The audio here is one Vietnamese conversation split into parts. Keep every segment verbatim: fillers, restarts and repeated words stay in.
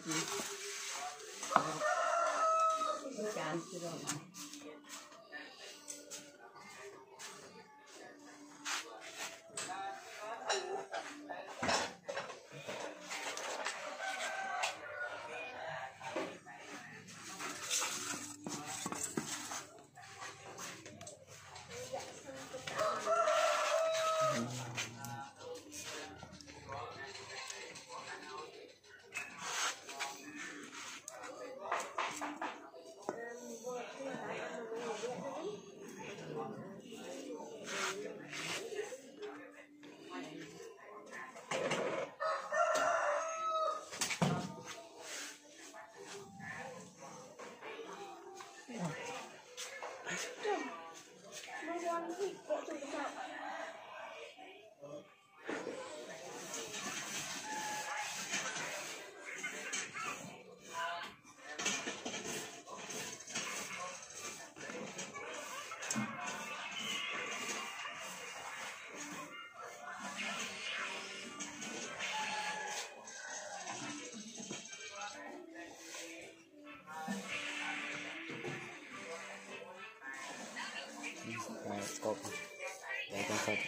Cột để con cột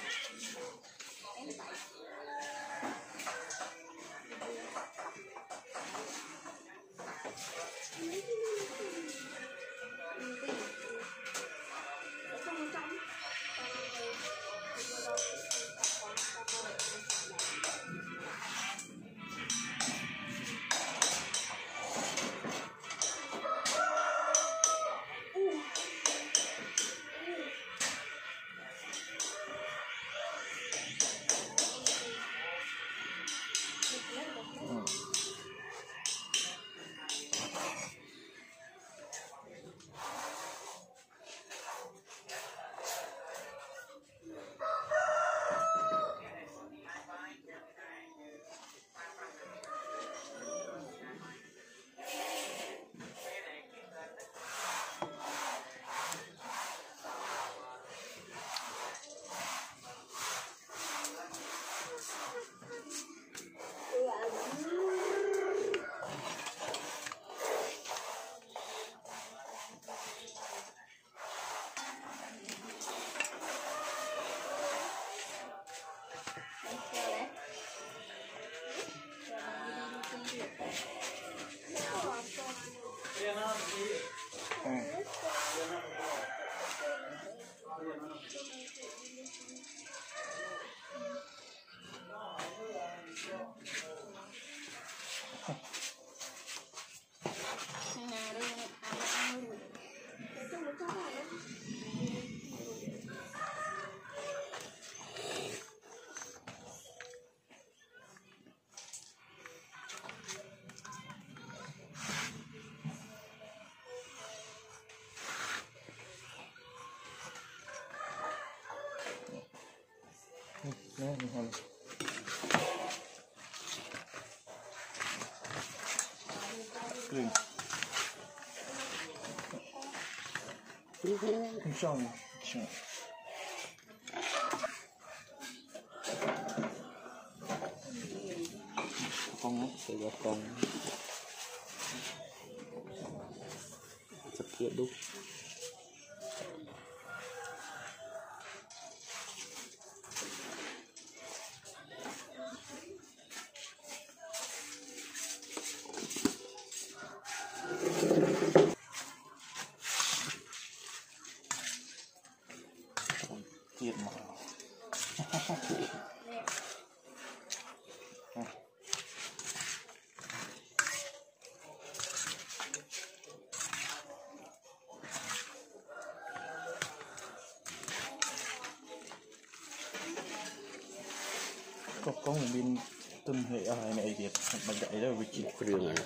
Nó hình green không sao nhỉ con sẽ gặp con sắp kia đúc tiệt mà có có một bên tuần hệ ai này Việt bằng đại đó với chị đường này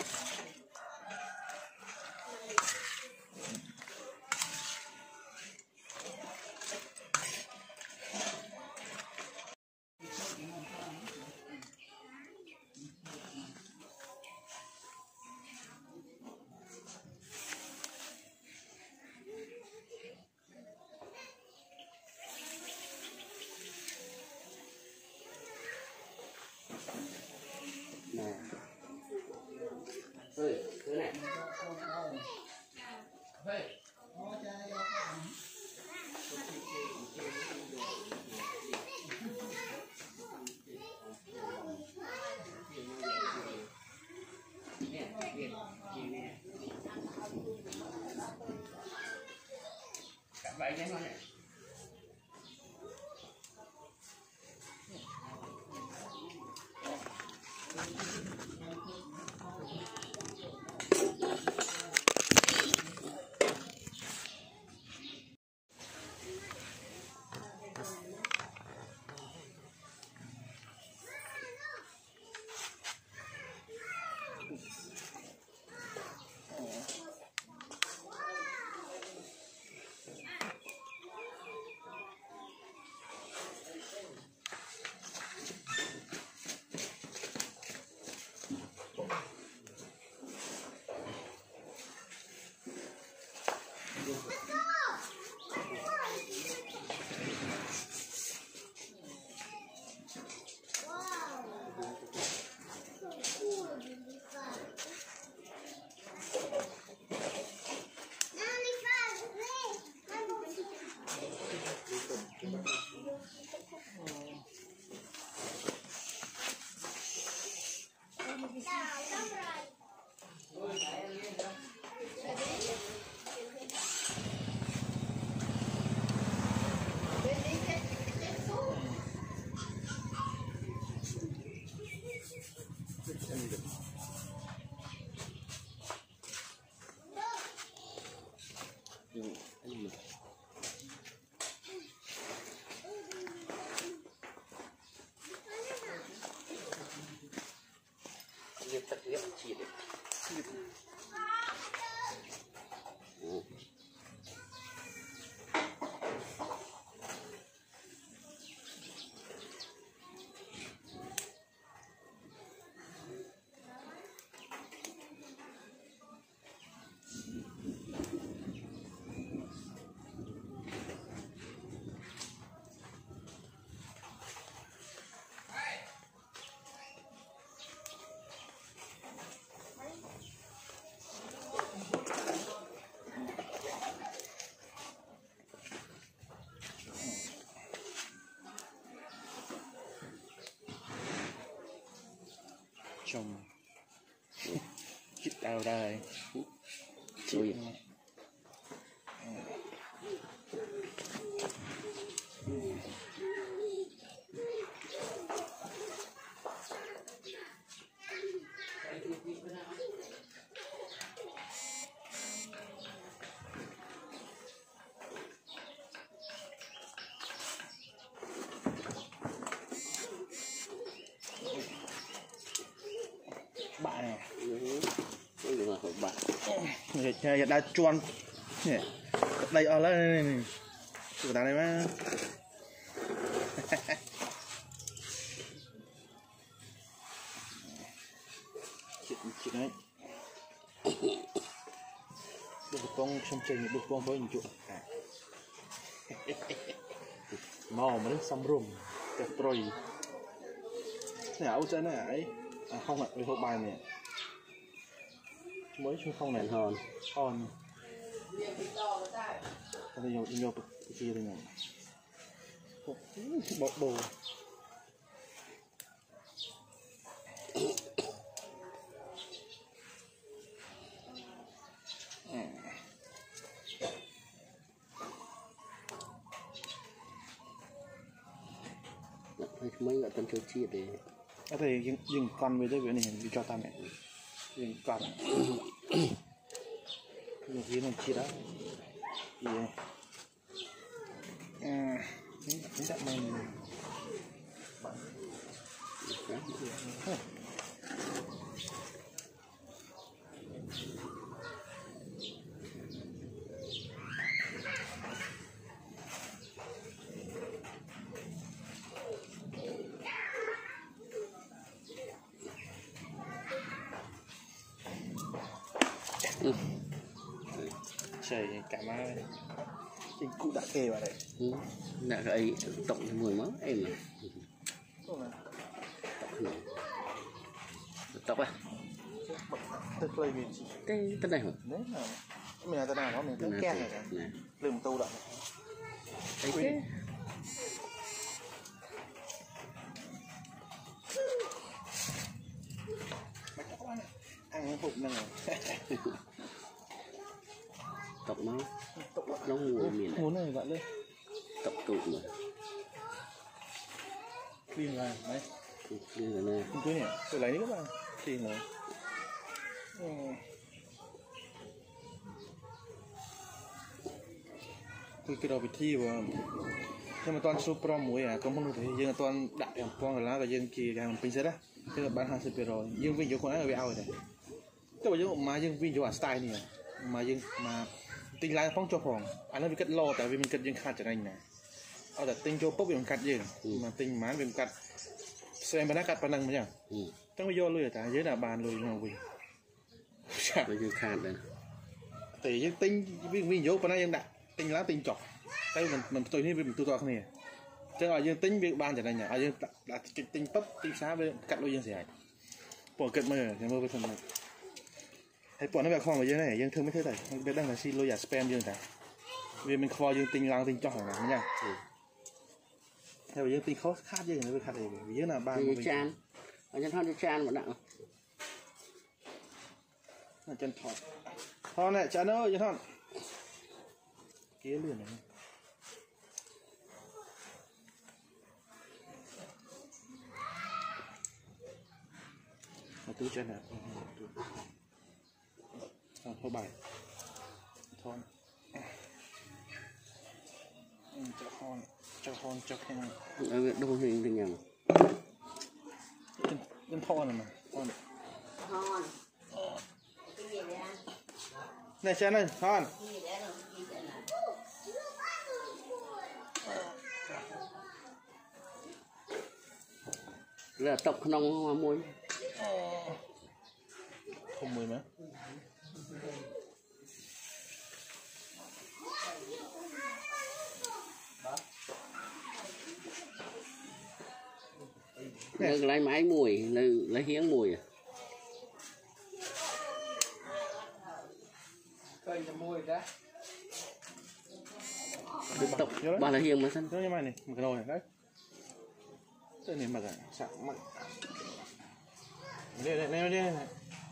vậy chứ này. Chồng chít đào đây chít bạn này bạn hiện đã chuan đây ở đây này tụi ta đây mà chị chị đấy được con xong trình được con với những chỗ màu mà nó xăm rùm cái trôi này áo chơi này ấy không ạ với hộp bài này mới chung không này hòn hòn bây giờ đi vô kia đây này bột bồ mấy là tân chơi chia để có thể dừng, dừng con với đây vậy này đi cho ta mẹ dừng con dừng cái này chia đó thì à chúng ta mình trời cả má chính cụ đã kê vào đây đã gậy tổng mùi máu em này tóc à tức là vì cái tên này hả đấy là mình là tên nào đó mình cứ khen này lườm tu đậm đấy cái ăn năng hụt năng tập nó nó ngồi miền muốn này bạn lên tập tụ mà phim là đấy như là nè không cứ nhỉ tôi lấy các bạn thì là tôi cái đầu bị thi vào nhưng mà toàn super muối à cũng không thấy nhưng toàn đại em con là cái dân kia cái mình pin xét á tức là bán hàng super rồi nhưng viên chỗ con ấy bị ao rồi này tức là những mà nhưng viên chỗ style này mà nhưng mà tinh lái phong cho phòng anh nó bị cắt lo tại vì mình cắt nhưng khát trở thành này ở tại tinh cho bốc bị mình cắt gì mà tinh má bị mình cắt xem bên đó cắt phần năng mà nhỉ chẳng có do luôn tại dưới là bàn luôn nào vì bây giờ khát đấy thì những tinh viên viên chỗ phần này đã tinh lá tinh chọc đây mình mình tôi thấy mình tôi to không nè chứ là dương tính việc ban trở thành nhỉ à dương đã tinh bắp tinh xá với cắt đôi dương xẻ bỏ cận mờ thì mơ với phần này hãy bỏ nó vào kho mà dương này dương thương mới thế này biết đang là xin lôi giả spam dương này vì mình kho dương tinh lang tinh chọc này nha theo dương tinh khó khát dương này với khát này vì dương là ban mình chan ở chân thon chan mà nặng là chân thon thon này chán ơi chân thon kia liền này túi chân này thôi bài thon cho thon cho thon cho thon ở đâu hình tình nhầm chân thon này mà thon này chân này thon là tập nông hoa môi không mười mấy lấy lấy máy mùi lấy lấy hiếng mùi à tập bà là hiếng mà sân như này này một cái nồi này đấy cái này mà cả sẵn mặn đây đây đây đây này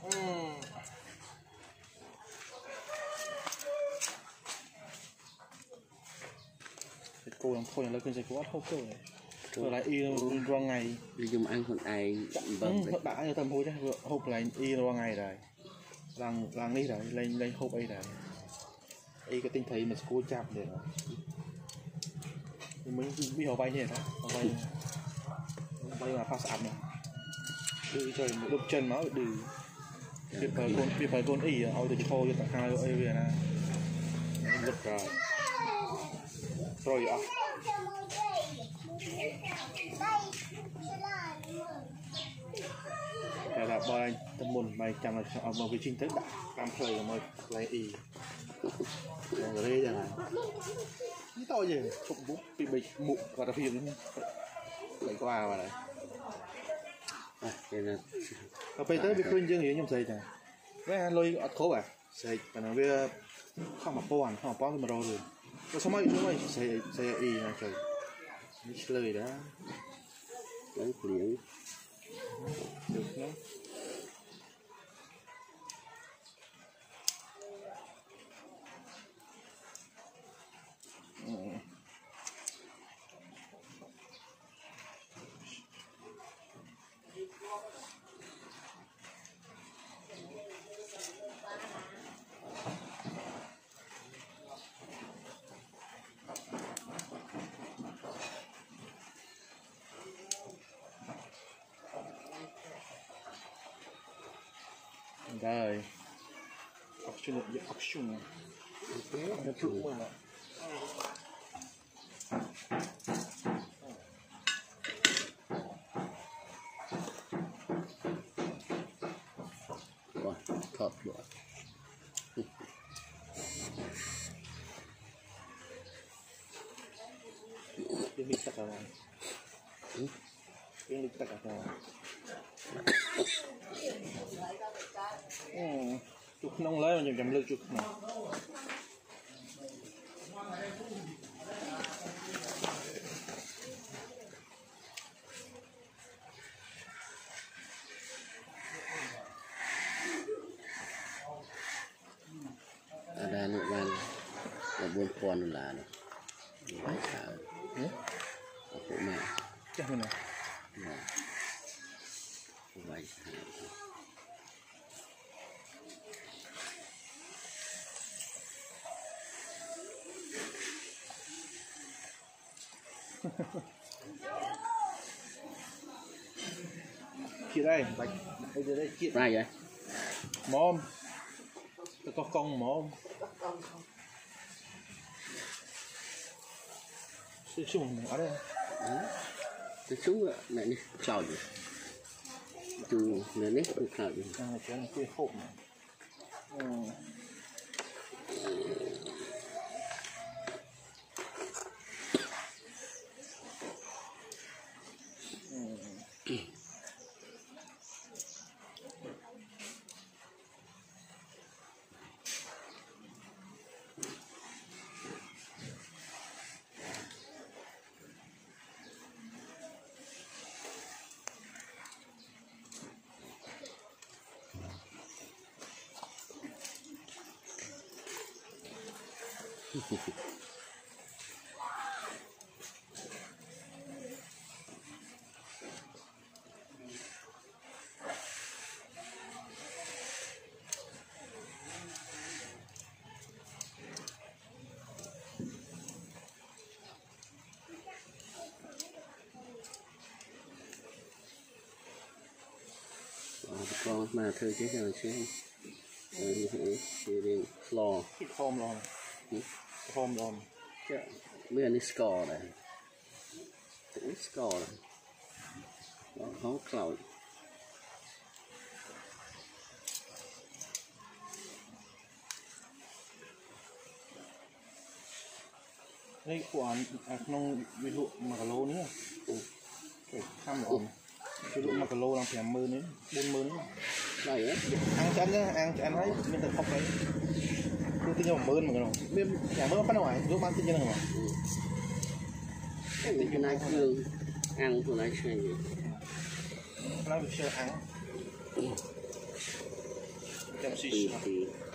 cô làm thôi là cơn giật quá thâu cơ này rồi lại y qua ngày đi dùng ăn con ai vâng đã như tầm hôi chứ hộp lại y qua ngày rồi làng làng đi rồi lên lên hộp ấy rồi y cái tinh thấy mà cô chạm để rồi mình bị họ vay như thế đó vay vay là phát sạp này đi chơi một đục chân máu đi việc phải con việc phải con y ao từ thô cho cả hai ấy về nè giật rồi rồi à cái là bao anh tâm mồn bài chăm là ở một cái chính thức đã làm thời rồi mới lấy y rồi đây là cái to gì chụp bút bị bị mụn và đặc biệt lấy qua vào đấy à bây tới bị khuyên dương gì nhung xây này cái lôi ở khố à xây và nó bây không mà po hẳn không mà po mà rồi có số mấy số mấy xây xây y này trời lời đó lấy liền được nhé rồi option ya option ada truk mana wah top luôn ini tak kawan ini tak kawan chụp nông lấy mà chậm lực chụp này ra nữa ban là buôn con là nó phải sợ phụ mẹ chắc như này vậy kia đây bạch đây đây đây kia ra vậy mom tôi có con mom sư sùng ở đây cái súng này đi chào gì từ này đấy từ khảo gì à cái này kia hộp ừ. con mà thôi chứ nào chứ rồi thì đi lò cái hôm lò hôm lò bây giờ đi score này tự score này đó khó cloud đây quán nông ví dụ mà cả lô nữa cái tham lò ví dụ mà cả lô làm thèm mưa nữa buôn mưa nữa này á ăn chán nhá ăn chán thấy mình thật không đấy tôi tin vào mưa mà cái nào biết nhà mưa phát ngoài giúp ăn tin như nào mà cái này thường ăn của này chơi gì nó bị chơi ăn trong xì thì